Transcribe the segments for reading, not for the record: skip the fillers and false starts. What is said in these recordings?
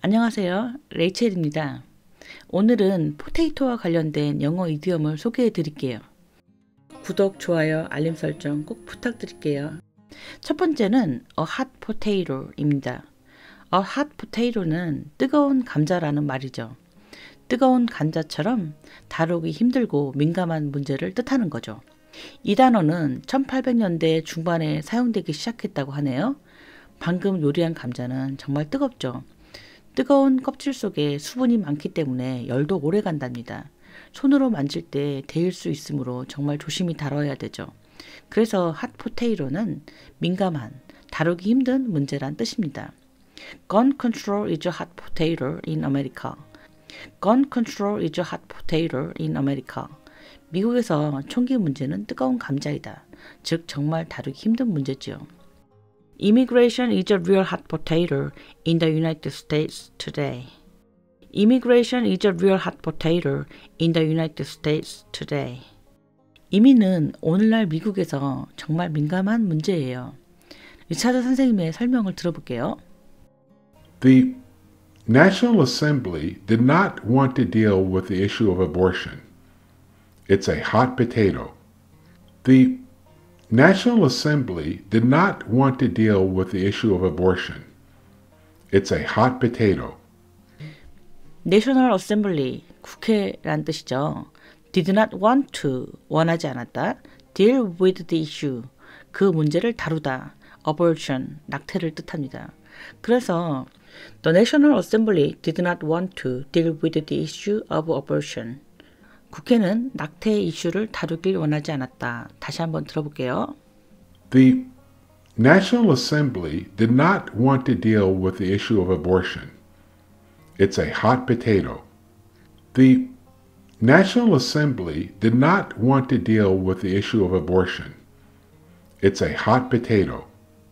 안녕하세요. 레이첼입니다. 오늘은 포테이토와 관련된 영어 이디엄을 소개해 드릴게요. 구독, 좋아요, 알림 설정 꼭 부탁드릴게요. 첫 번째는 a hot potato입니다. a hot potato는 뜨거운 감자라는 말이죠. 뜨거운 감자처럼 다루기 힘들고 민감한 문제를 뜻하는 거죠. 이 단어는 1800년대 중반에 사용되기 시작했다고 하네요. 방금 요리한 감자는 정말 뜨겁죠. 뜨거운 껍질 속에 수분이 많기 때문에 열도 오래 간답니다. 손으로 만질 때 데일 수 있으므로 정말 조심히 다뤄야 되죠. 그래서 핫포테이토는 민감한, 다루기 힘든 문제란 뜻입니다. Gun control is a hot potato in America. Gun control is a hot potato in America. 미국에서 총기 문제는 뜨거운 감자이다. 즉 정말 다루기 힘든 문제지요. Immigration is a real hot potato in the United States today. Immigration is a real hot potato in the United States today. 이민은 오늘날 미국에서 정말 민감한 문제예요. 리차드 선생님의 설명을 들어볼게요. The National Assembly did not want to deal with the issue of abortion. It's a hot potato. The National Assembly did not want to deal with the issue of abortion. It's a hot potato. National Assembly, 국회란 뜻이죠. Did not want to, 원하지 않았다. Deal with the issue, 그 문제를 다루다. Abortion, 낙태를 뜻합니다. 그래서 The National Assembly did not want to deal with the issue of abortion. 국회는 낙태 이슈를 다루길 원하지 않았다. 다시 한번 들어볼게요. The National Assembly did not want to deal with the issue of abortion. It's a hot potato. The National Assembly did not want to deal with the issue of abortion. It's a hot potato.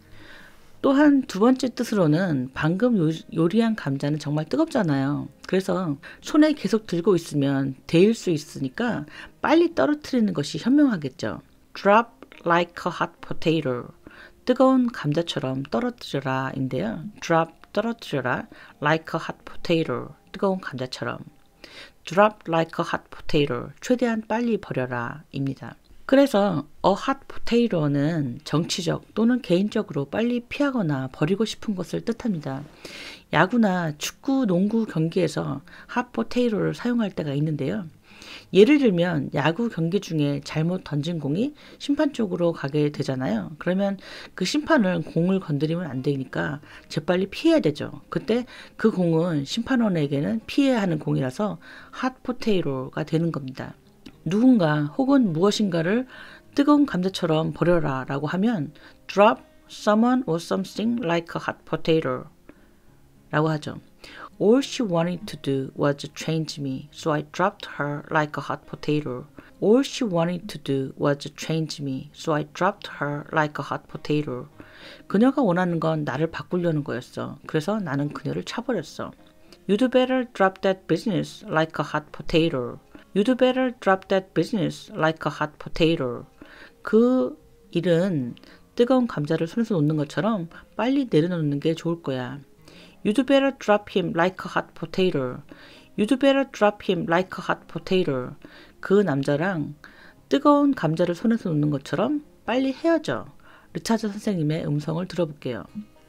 또한 두 번째 뜻으로는 방금 요리한 감자는 정말 뜨겁잖아요. 그래서 손에 계속 들고 있으면 데일 수 있으니까 빨리 떨어뜨리는 것이 현명하겠죠. Drop like a hot potato. 뜨거운 감자처럼 떨어뜨려라 인데요. Drop, 떨어뜨려라. Like a hot potato. 뜨거운 감자처럼. Drop like a hot potato. 최대한 빨리 버려라 입니다. 그래서 a hot potato는 정치적 또는 개인적으로 빨리 피하거나 버리고 싶은 것을 뜻합니다. 야구나 축구, 농구 경기에서 hot potato를 사용할 때가 있는데요. 예를 들면 야구 경기 중에 잘못 던진 공이 심판 쪽으로 가게 되잖아요. 그러면 그 심판은 공을 건드리면 안 되니까 재빨리 피해야 되죠. 그때 그 공은 심판원에게는 피해야 하는 공이라서 hot potato가 되는 겁니다. 누군가 혹은 무엇인가를 뜨거운 감자처럼 버려라 라고 하면 drop someone or something like a hot potato 라고 하죠. All she wanted to do was change me, so I dropped her like a hot potato. All she wanted to do was change me, so I dropped her like a hot potato. 그녀가 원하는 건 나를 바꾸려는 거였어. 그래서 나는 그녀를 차버렸어. You'd better drop that business like a hot potato. You'd better drop that business like a hot potato. 그 일은 뜨거운 감자를 손에서 놓는 것처럼 빨리 내려놓는 게 좋을 거야. You'd better drop him like a hot potato. You'd better drop him like a hot potato. 그 남자랑 뜨거운 감자를 손에서 놓는 것처럼 빨리 헤어져. 리차드 선생님의 음성을 들어볼게요.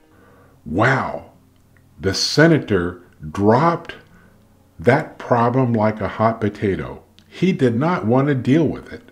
Wow, the senator dropped that problem like a hot potato. He did not want to deal with it.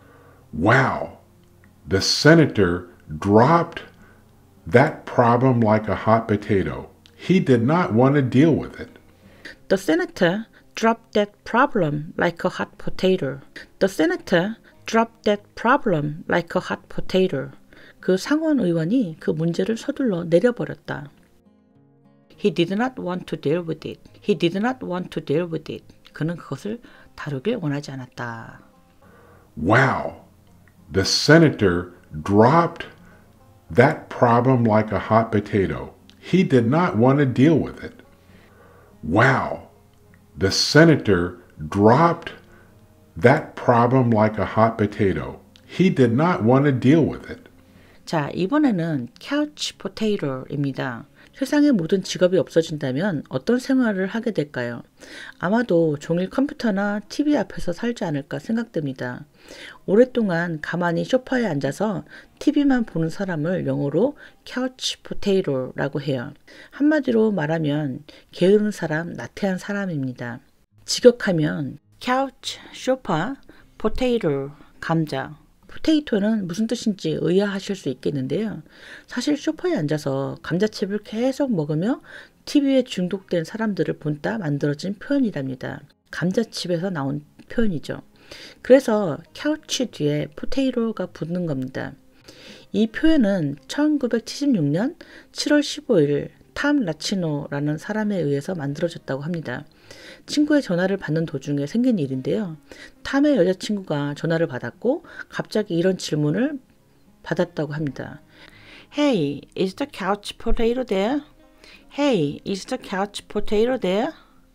Wow, the senator dropped that problem like a hot potato. He did not want to deal with it. The senator dropped that problem like a hot potato. The senator dropped that problem like a hot potato. 그 상원 의원이 그 문제를 서둘러 내려버렸다. He did not want to deal with it. He did not want to deal with it. 그는 그것을 다루길 원하지 않았다. Wow, the senator dropped that problem like a hot potato. He did not want to deal with it. Wow, the senator dropped that problem like a hot potato. He did not want to deal with it. 자, 이번에는 couch potato입니다. 세상의 모든 직업이 없어진다면 어떤 생활을 하게 될까요? 아마도 종일 컴퓨터나 TV 앞에서 살지 않을까 생각됩니다. 오랫동안 가만히 소파에 앉아서 TV만 보는 사람을 영어로 couch potato라고 해요. 한마디로 말하면 게으른 사람, 나태한 사람입니다. 직역하면 couch, 소파, potato, 감자. 포테이토는 무슨 뜻인지 의아하실 수 있겠는데요. 사실 소파에 앉아서 감자칩을 계속 먹으며 TV에 중독된 사람들을 본따 만들어진 표현이랍니다. 감자칩에서 나온 표현이죠. 그래서 카우치 뒤에 포테이토가 붙는 겁니다. 이 표현은 1976년 7월 15일 탐 라치노라는 사람에 의해서 만들어졌다고 합니다. 친구의 전화를 받는 도중에 생긴 일인데요. 탐의 여자친구가 전화를 받았고 갑자기 이런 질문을 받았다고 합니다. Hey, is the couch potato there? Hey, is the couch potato there?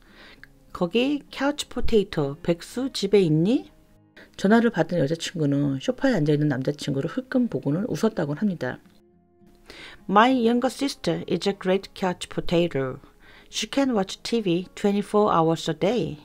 거기 couch potato, 백수 집에 있니? 전화를 받은 여자친구는 소파에 앉아있는 남자친구를 흘끔 보고는 웃었다고 합니다. My younger sister is a great couch potato. She can watch TV 24 hours a day.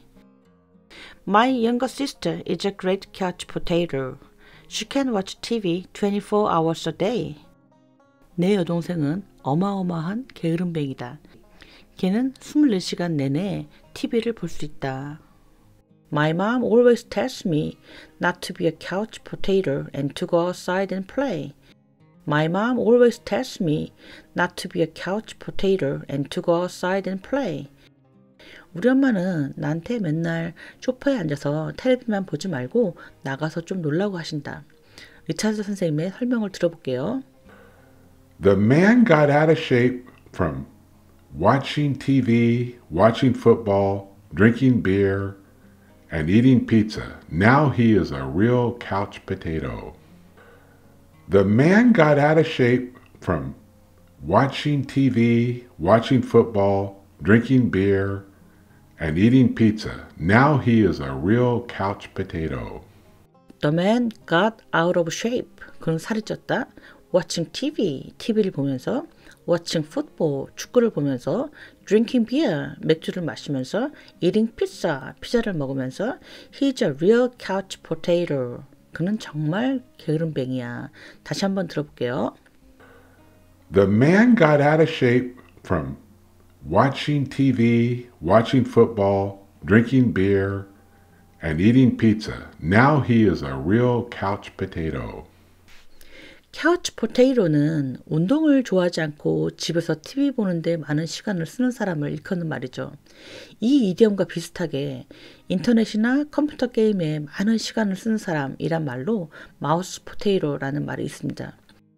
My younger sister is a great couch potato. She can watch TV 24 hours a day. 내 여동생은 어마어마한 게으름뱅이다. 걔는 24시간 내내 TV를 볼 수 있다. My mom always tells me not to be a couch potato and to go outside and play. My mom always tells me not to be a couch potato and to go outside and play. 우리 엄마는 나한테 맨날 소파에 앉아서 텔레비만 보지 말고 나가서 좀 놀라고 하신다. 리차드 선생님의 설명을 들어볼게요. The man got out of shape from watching TV, watching football, drinking beer, and eating pizza. Now he is a real couch potato. The man got out of shape from watching TV, watching football, drinking beer, and eating pizza. Now he is a real couch potato. The man got out of shape. 그는 살이 쪘다. Watching TV, TV를 보면서, watching football, 축구를 보면서, drinking beer, 맥주를 마시면서, eating pizza, 피자를 먹으면서, he's a real couch potato. 그는 정말 게으름뱅이야. 다시 한번 들어볼게요. The man got out of shape from watching TV, watching football, drinking beer, and eating pizza. Now he is a real couch potato. couch potato는 운동을 좋아하지 않고 집에서 TV 보는데 많은 시간을 쓰는 사람을 일컫는 말이죠. 이 이디엄과 비슷하게 인터넷이나 컴퓨터 게임에 많은 시간을 쓰는 사람이란 말로 마우스 포테이토라는 말이 있습니다.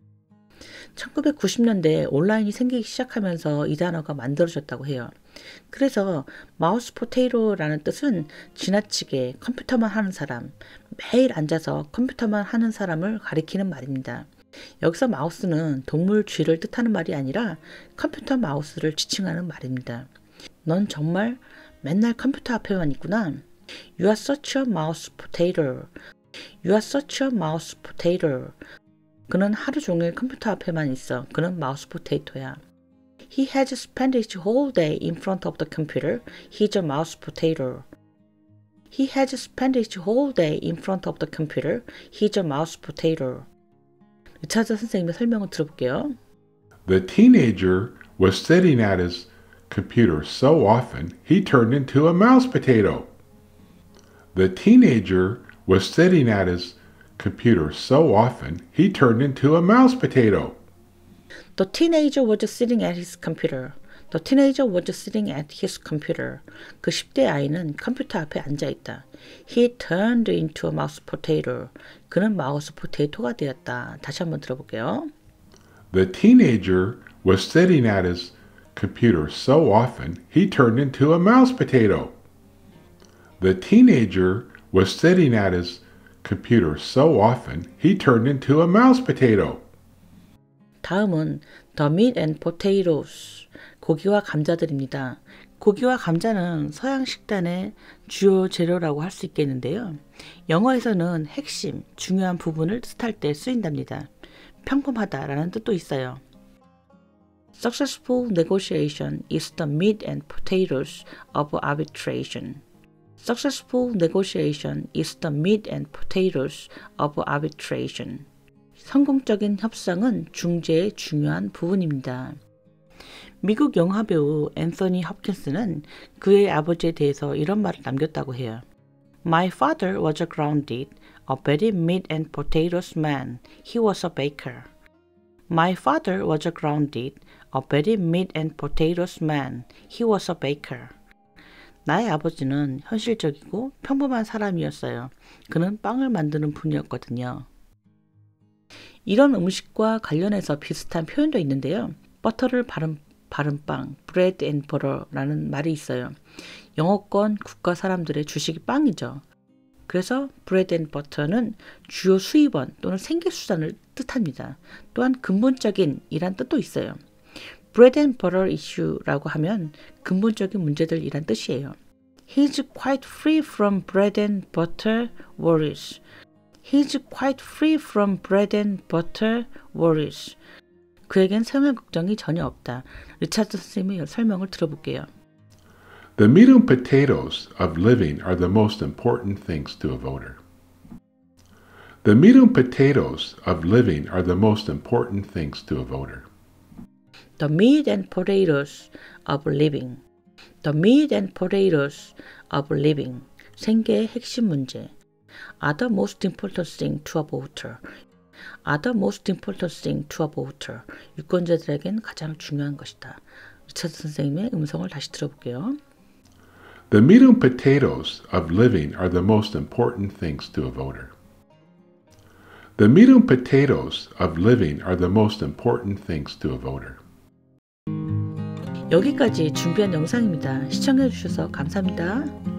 1990년대에 온라인이 생기기 시작하면서 이 단어가 만들어졌다고 해요. 그래서 마우스 포테이토라는 뜻은 지나치게 컴퓨터만 하는 사람, 매일 앉아서 컴퓨터만 하는 사람을 가리키는 말입니다. 여기서 마우스는 동물 쥐를 뜻하는 말이 아니라 컴퓨터 마우스를 지칭하는 말입니다. 넌 정말 맨날 컴퓨터 앞에만 있구나. You are such a mouse potato. You are such a mouse potato. 그는 하루 종일 컴퓨터 앞에만 있어. 그는 마우스 포테이토야. He has spent his whole day in front of the computer. He's a mouse potato. He has spent his whole day in front of the computer. He's a mouse potato. 리차드 선생님의 설명을 들어볼게요. The teenager was sitting at his computer so often he turned into a mouse potato. The teenager was sitting at his computer so often he turned into a mouse potato. The teenager was sitting at his computer. The teenager was sitting at his computer. 그 10대 아이는 컴퓨터 앞에 앉아있다. He turned into a mouse potato. 그는 마우스 포테이토가 되었다. 다시 한번 들어볼게요. The teenager was sitting at his computer so often he turned into a mouse potato. The teenager was sitting at his computer so often he turned into a mouse potato. 다음은 the meat and potatoes. 고기와 감자들입니다. 고기와 감자는 서양 식단의 주요 재료라고 할 수 있겠는데요. 영어에서는 핵심, 중요한 부분을 뜻할 때 쓰인답니다. 평범하다라는 뜻도 있어요. Successful negotiation is the meat and potatoes of arbitration. Successful negotiation is the meat and potatoes of arbitration. 성공적인 협상은 중재의 중요한 부분입니다. 미국 영화배우 앤서니 홉킨스는 그의 아버지에 대해서 이런 말을 남겼다고 해요. My father was a grounded, a very meat and potatoes man. He was a baker. My father was a grounded, a very meat and potatoes man. He was a baker. 나의 아버지는 현실적이고 평범한 사람이었어요. 그는 빵을 만드는 분이었거든요. 이런 음식과 관련해서 비슷한 표현도 있는데요. 버터를 바른 빵, bread and butter라는 말이 있어요. 영어권 국가 사람들의 주식이 빵이죠. 그래서 bread and butter는 주요 수입원 또는 생계수단을 뜻합니다. 또한 근본적인 이란 뜻도 있어요. bread and butter issue라고 하면 근본적인 문제들이란 뜻이에요. He's quite free from bread and butter worries. He's quite free from bread and butter worries. 그에겐 생활 걱정이 전혀 없다. 리차드 선생님의 설명을 들어볼게요. The meat and potatoes of living are the most important things to a voter. The meat and potatoes of living are the most important things to a voter. The meat and potatoes of living. The meat and potatoes of living. 생계의 핵심 문제. Are the most important thing to a voter. Are the most important thing to a voter. 유권자들에겐 가장 중요한 것이다. 리차드 선생님의 음성을 다시 들어볼게요. The meat and potatoes of living are the most important things to a voter. The meat and potatoes of living are the most important things to a voter. 여기까지 준비한 영상입니다. 시청해주셔서 감사합니다.